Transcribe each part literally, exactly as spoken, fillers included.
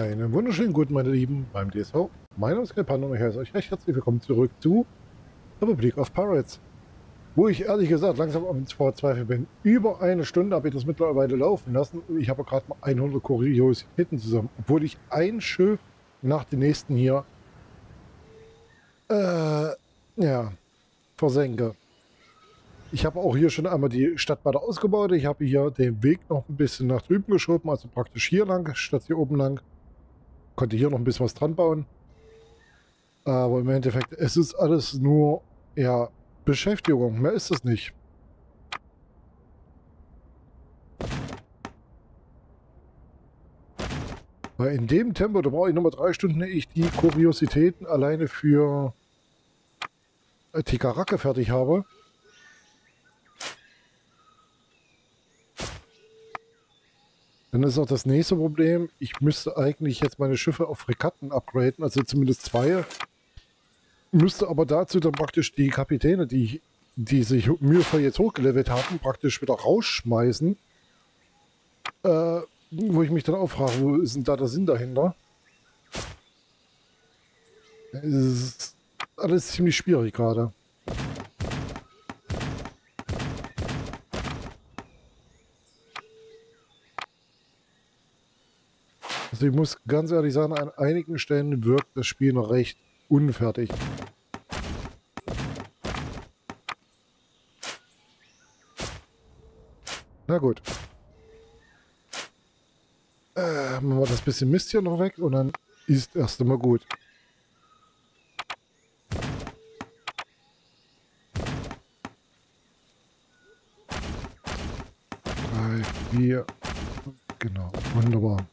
Einen wunderschönen guten, meine Lieben, beim D S V. Mein Name ist Kelpan und ich heiße euch recht herzlich willkommen zurück zu Republic of Pirates. Wo ich ehrlich gesagt langsam auf ins Verzweifeln bin. Über eine Stunde habe ich das mittlerweile laufen lassen und ich habe gerade mal hundert Kuriositäten zusammen. Obwohl ich ein Schiff nach dem nächsten hier äh, ja, versenke. Ich habe auch hier schon einmal die Stadt weiter ausgebaut. Ich habe hier den Weg noch ein bisschen nach drüben geschoben, also praktisch hier lang, statt hier oben lang. Konnte hier noch ein bisschen was dran bauen. Aber im Endeffekt, es ist alles nur, ja, Beschäftigung. Mehr ist es nicht. Weil in dem Tempo, da brauche ich nochmal drei Stunden, ehe ich die Kuriositäten alleine für Tikarake fertig habe. Dann ist auch das nächste Problem, ich müsste eigentlich jetzt meine Schiffe auf Fregatten upgraden, also zumindest zwei. Müsste aber dazu dann praktisch die Kapitäne, die, die sich mühevoll jetzt hochgelevelt haben, praktisch wieder rausschmeißen. Äh, wo ich mich dann auch frage, wo ist denn da der Sinn dahinter? Es ist alles ziemlich schwierig gerade. Also ich muss ganz ehrlich sagen, an einigen Stellen wirkt das Spiel noch recht unfertig. Na gut. Äh, machen wir das bisschen Mist hier noch weg und dann ist erst einmal gut. Drei, vier. Genau, wunderbar.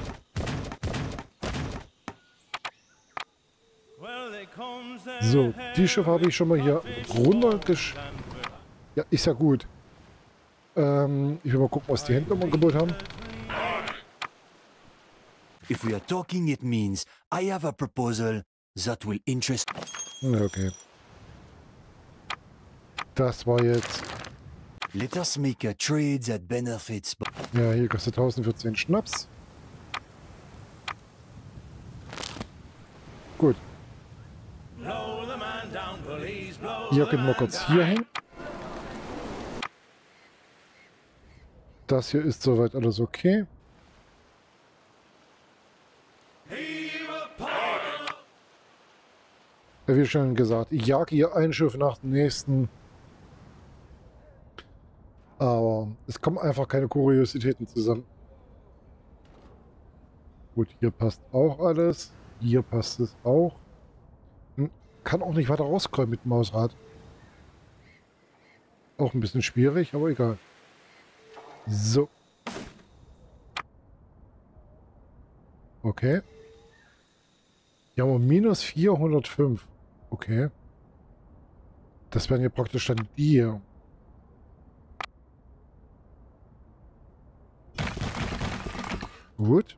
So, die Schiffe habe ich schon mal hier runtergesch... Ja, ist ja gut. Ähm, ich will mal gucken, was die Händler im Angebot haben. If we are talking, it means I have a proposal that will interest... Ja, okay. Das war jetzt... Let us make a trade that benefits... Ja, hier kostet tausend für zehn Schnaps. Gut. Hier können wir kurz hier hin. Das hier ist soweit alles okay. Wie schon gesagt, ich jage hier ein Schiff nach dem nächsten. Aber es kommen einfach keine Kuriositäten zusammen. Gut, hier passt auch alles. Hier passt es auch. Kann auch nicht weiter rauskommen mit dem Mausrad. Auch ein bisschen schwierig, aber egal. So. Okay. Hier haben wir minus vierhundertfünf. Okay. Das wären ja praktisch dann die hier. Gut.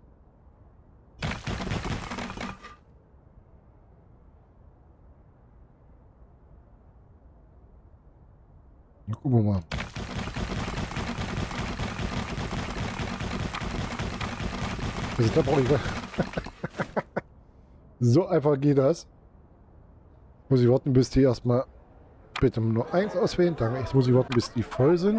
Na, gucken wir mal. Also da brauche ich so einfach geht das. Muss ich warten, bis die erstmal bitte nur eins auswählen. Danke. Jetzt muss ich warten, bis die voll sind.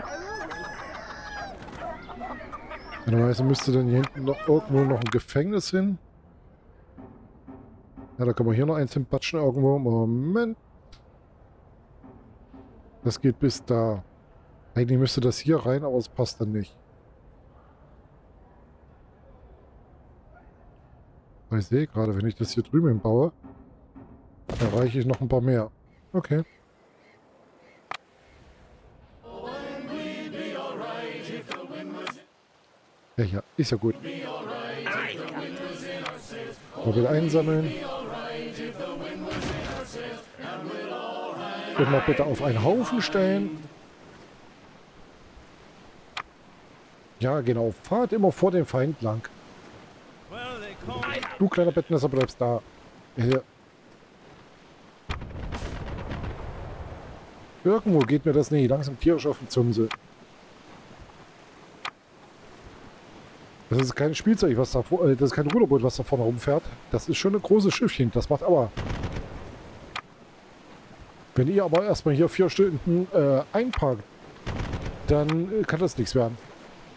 Normalerweise müsste dann hier hinten noch irgendwo noch ein Gefängnis hin. Ja, da kann man hier noch eins hinpatschen irgendwo. Moment. Das geht bis da. Eigentlich müsste das hier rein, aber es passt dann nicht. Aber ich sehe gerade, wenn ich das hier drüben hinbaue, erreiche ich noch ein paar mehr. Okay. Ja, ja, ist ja gut. Mal wieder einsammeln. Und mal bitte auf einen Haufen stellen. Ja, genau. Fahrt immer vor dem Feind lang. Du kleiner Bettnässer bleibst da. Ja. Irgendwo geht mir das nicht langsam tierisch auf den Zumsel. Das ist kein Spielzeug, was da vor, äh, das ist kein Ruderboot, was da vorne rumfährt. Das ist schon ein großes Schiffchen. Das macht aber. Wenn ihr aber erstmal hier vier Stunden äh, einparkt, dann äh, kann das nichts werden.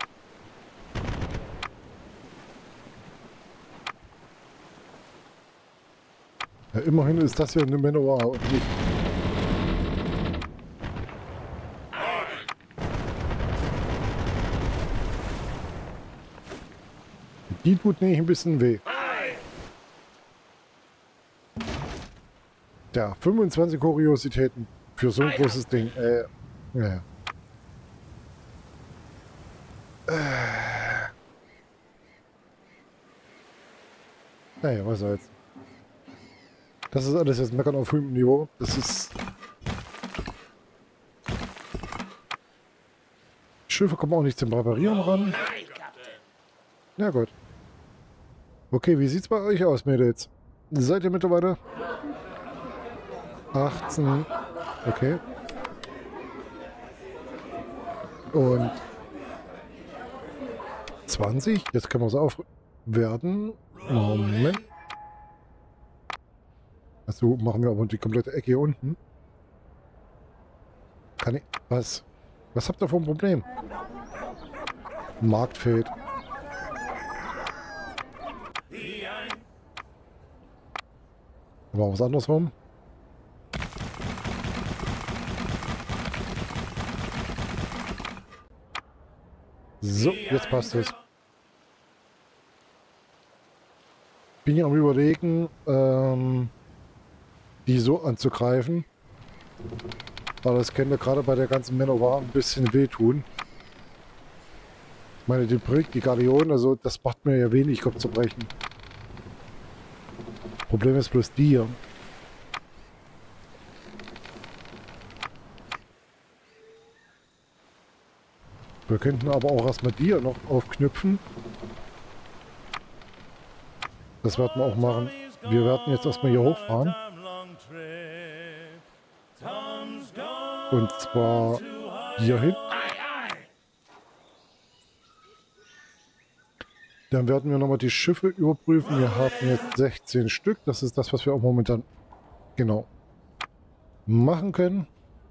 Ja, immerhin ist das ja eine Manowar und nicht. Die tut nicht ein bisschen weh. Ja, fünfundzwanzig Kuriositäten für so ein großes Ding. Äh, ja. Äh. Naja, was soll's. Das ist alles jetzt Meckern auf höchstem Niveau. Das ist... Schiffe kommen auch nicht zum Reparieren ran. Ja gut. Okay, wie sieht's bei euch aus, Mädels? Seid ihr mittlerweile? achtzehn. Okay. Und zwanzig. Jetzt können wir es aufwerten. Moment. Achso, machen wir aber die komplette Ecke hier unten. Kann ich... Was? Was habt ihr für ein Problem? Markt fehlt. Aber was andersrum? So, jetzt passt es. Bin ja am Überlegen, ähm, die so anzugreifen. Aber das könnte gerade bei der ganzen Manowar ein bisschen wehtun. Ich meine, die Brig, die Galeonen, also das macht mir ja wenig, Kopf zu brechen. Problem ist bloß die hier. Wir könnten aber auch erstmal die hier noch aufknüpfen. Das werden wir auch machen. Wir werden jetzt erstmal hier hochfahren. Und zwar hier hin. Dann werden wir nochmal die Schiffe überprüfen. Wir haben jetzt sechzehn Stück. Das ist das, was wir auch momentan genau machen können.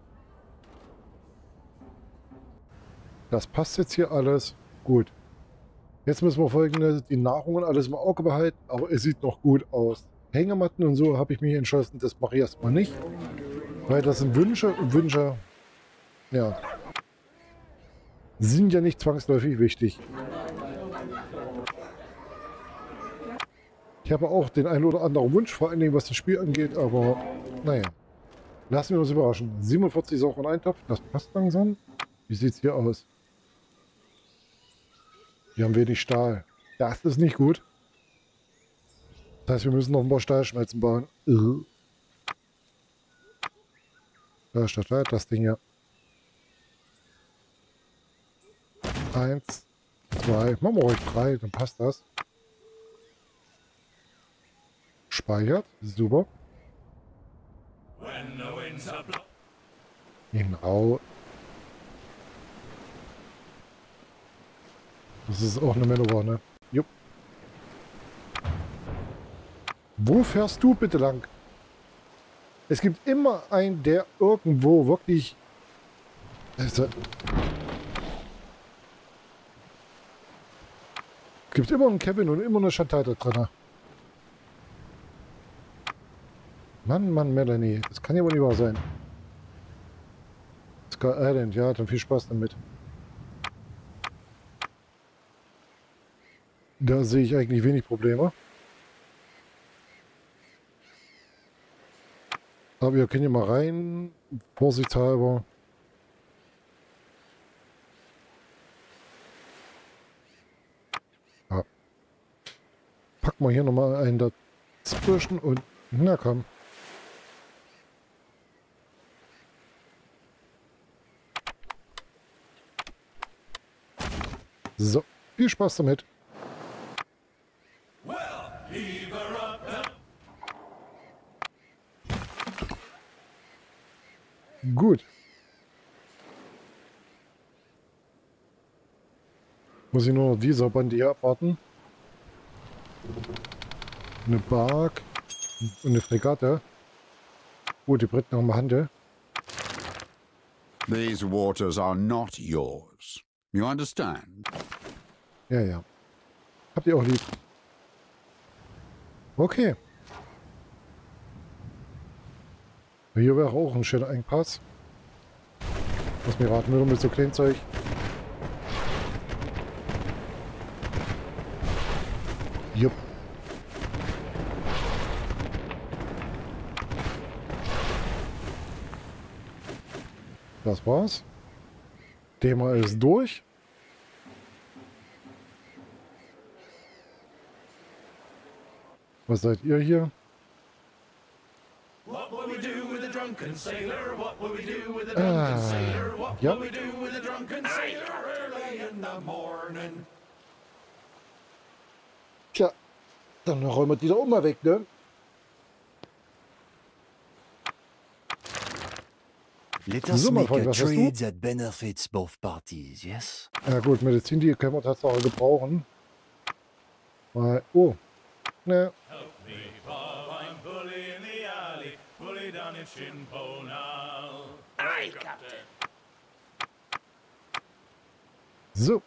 Das passt jetzt hier alles. Gut. Jetzt müssen wir folgendes, die Nahrung und alles im Auge behalten, aber es sieht noch gut aus. Hängematten und so habe ich mich entschlossen, das mache ich erstmal nicht. Weil das sind Wünsche und Wünsche, ja, sind ja nicht zwangsläufig wichtig. Ich habe auch den einen oder anderen Wunsch, vor allen Dingen was das Spiel angeht, aber naja. Lassen wir uns überraschen. siebenundvierzig ist auch ein Eintopf, das passt langsam. Wie sieht es hier aus? Wir haben wenig Stahl. Das ist nicht gut. Das heißt, wir müssen noch ein paar Stahlschmelzen bauen. Da steht das Ding hier. Eins, zwei, machen wir ruhig drei, dann passt das. Speichert, super. Genau. Das ist auch eine Manowar, ne? Jupp. Wo fährst du bitte lang? Es gibt immer einen, der irgendwo wirklich... Also, es gibt immer einen Kevin und immer eine Chantal da drin. Mann, Mann, Melanie. Das kann ja wohl nicht wahr sein. Sky Island, ja, dann viel Spaß damit. Da sehe ich eigentlich wenig Probleme. Aber wir können hier mal rein, vorsichtshalber. Ja. Packen wir hier nochmal einen dazwischen und na komm. So, viel Spaß damit. Gut. Muss ich nur noch dieser Bande hier abwarten. Eine Bark und eine Fregatte. Oh, die Briten haben Handel. These waters are not yours. You understand? Ja, ja. Habt ihr auch lieb. Okay. Hier wäre auch ein schöner Engpass. Lass mir raten, nur mit so Kleinzeug. Jupp. Das war's. Thema ist durch. Was seid ihr hier? What will we do with a drunken sailor? What will we do with a Ah, drunken sailor? What ja. will we do with a drunken sailor early in the morning? Tja, dann räumen wir die da auch mal weg, ne? Let us So, mein make Freund, a was hast du? trade that benefits both parties, yes? Ja gut, Medizin, die können wir tatsächlich gebrauchen. Weil, oh, ne, Help me, Bob, I'm bully in the alley, bully down in Shinponal. Aye, Captain. so.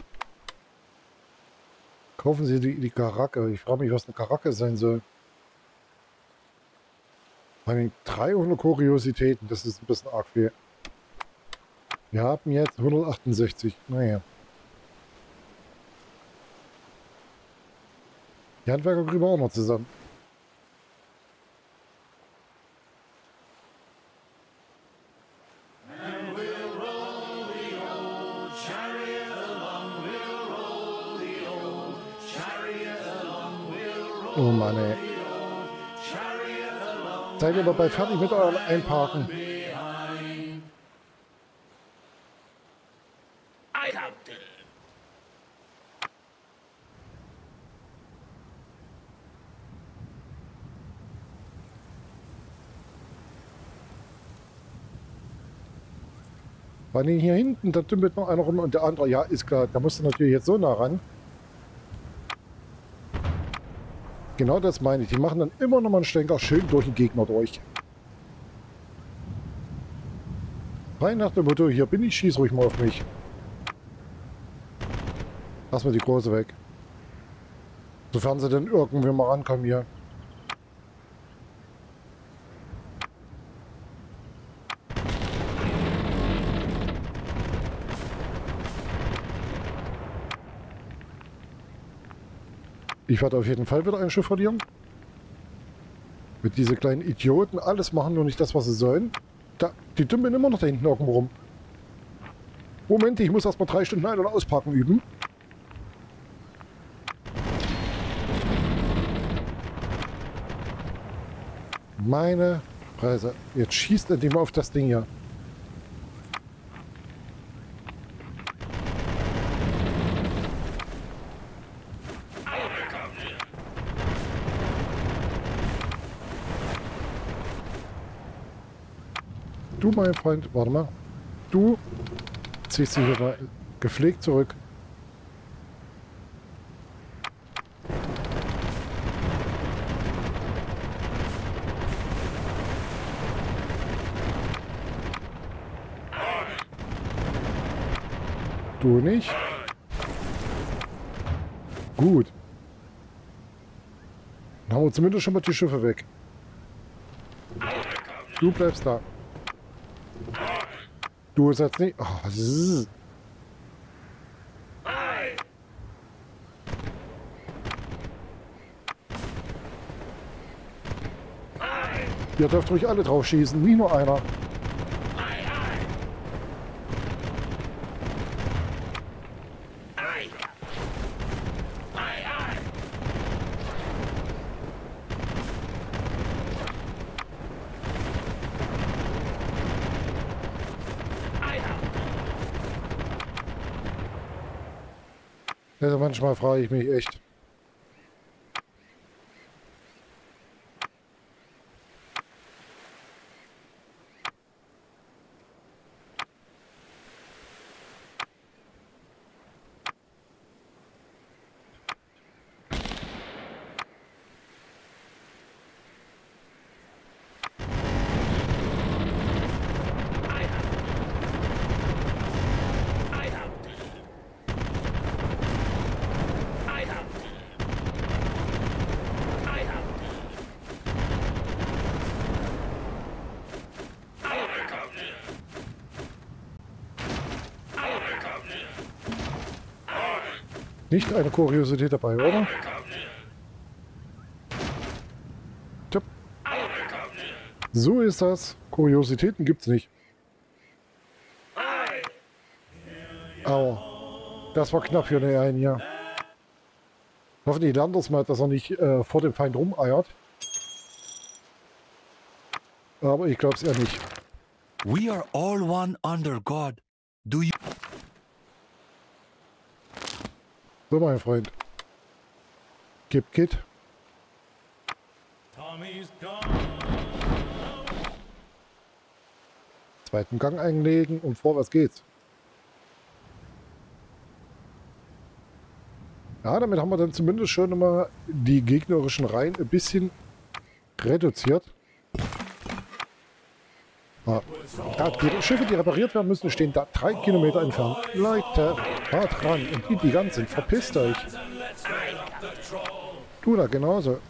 Kaufen Sie die, die Karacke. Ich frage mich, was eine Karacke sein soll. Vor allem dreihundert Kuriositäten, das ist ein bisschen arg viel. Wir haben jetzt hundertachtundsechzig. Naja. Die Handwerker kriegen wir auch noch zusammen. Oh Mann, ey. Seid ihr aber bald fertig mit eurem Einparken? Aye, Captain. Weil hier hinten, da dümpelt noch einer rum und der andere, ja, ist klar, da musst du natürlich jetzt so nah ran. Genau das meine ich. Die machen dann immer noch mal einen Schlenker schön durch den Gegner durch. Rein nach dem Motto, hier bin ich, schieß ruhig mal auf mich. Lass mal die Große weg. Sofern sie denn irgendwie mal rankommen hier. Ich werde auf jeden Fall wieder ein Schiff verlieren. Mit diese kleinen Idioten alles machen, nur nicht das, was sie sollen. Da, die dümpeln immer noch da hinten irgendwo rum. Moment, ich muss erst mal drei Stunden ein- und auspacken üben. Meine Preise. Jetzt schießt endlich mal auf das Ding hier. Du, mein Freund, warte mal. Du ziehst dich hier mal gepflegt zurück. Du nicht? Gut. Dann haben wir zumindest schon mal die Schiffe weg. Du bleibst da. Du setzt nicht. Oh, zzz. Ihr dürft ruhig alle drauf schießen, nicht nur einer. Also manchmal frage ich mich echt. Nicht eine Kuriosität dabei, oder? Tipp. So ist das. Kuriositäten gibt's nicht. Aua. Das war knapp für eine ein hier. Hoffentlich lernt das mal, dass er nicht äh, vor dem Feind rumeiert. Aber ich glaube es eher nicht. We are all one under God. Do you... So, mein Freund. Gib Kit. Tommy's gone. Zweiten Gang einlegen und vorwärts geht's. Ja, damit haben wir dann zumindest schon mal die gegnerischen Reihen ein bisschen reduziert. Ah. Ja, die Schiffe, die repariert werden müssen, stehen da drei Kilometer entfernt. Leute, fahrt ran und die, die ganz sind, verpisst euch. Du da genauso.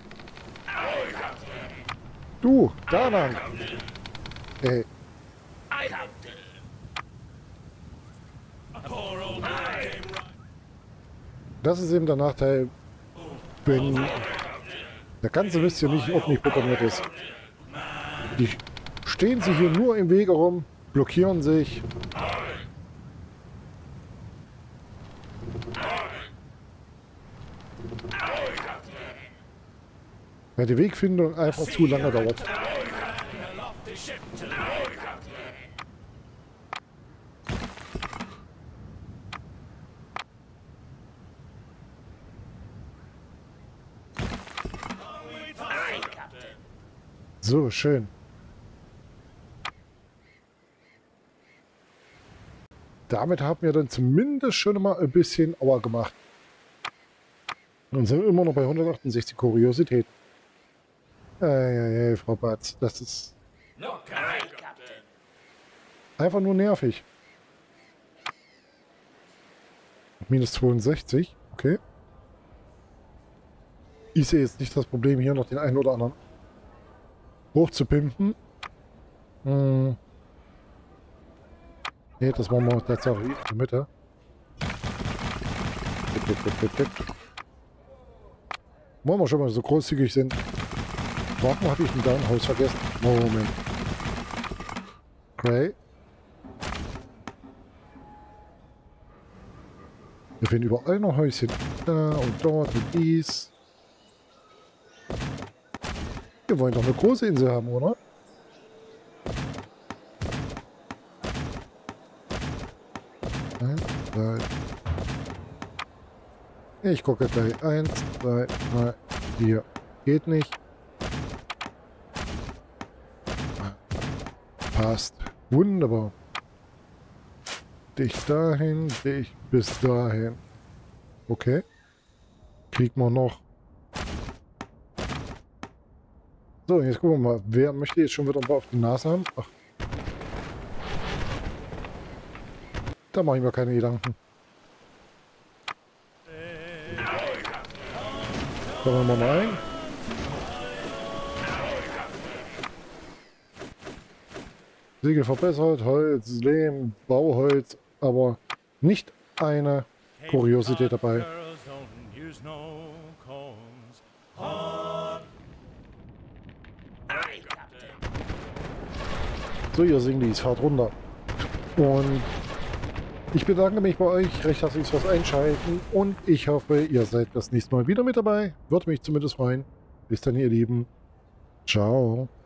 Du, da lang. Ey. Das ist eben der Nachteil, wenn der ganze Mist hier nicht ordentlich programmiert ist. Die stehen sich hier nur im Wege rum, blockieren sich. Weil die Wegfindung einfach zu lange dauert. So, schön. Damit haben wir dann zumindest schon mal ein bisschen Aua gemacht. Und sind immer noch bei hundertachtundsechzig Kuriositäten. Ey, ey, Frau Batz, das ist einfach nur nervig. Minus zweiundsechzig, okay. Ich sehe jetzt nicht das Problem, hier noch den einen oder anderen hoch zu pimpen. Hm. Ne, das machen wir tatsächlich in der Mitte. Tipp, tipp, tipp, tipp, tipp. Wollen wir schon mal so großzügig sind. Warum habe ich denn da ein Haus vergessen? Moment. Okay. Wir finden überall noch Häuschen. Da und dort und dies. Wir wollen doch eine große Insel haben, oder? Eins, zwei. Ich gucke gleich. Eins, zwei, drei, vier. Geht nicht. Passt. Wunderbar. Dich dahin, dich bis dahin. Okay. Kriegen wir noch. So, jetzt gucken wir mal. Wer möchte jetzt schon wieder auf die Nase haben? Ach. Da mache ich mir keine Gedanken. Kommen wir mal rein. Segel verbessert, Holz, Lehm, Bauholz, aber nicht eine Kuriosität dabei. So, ihr Singlis, fahrt runter. Und ich bedanke mich bei euch recht herzlich fürs Einschalten und ich hoffe, ihr seid das nächste Mal wieder mit dabei. Würde mich zumindest freuen. Bis dann, ihr Lieben. Ciao.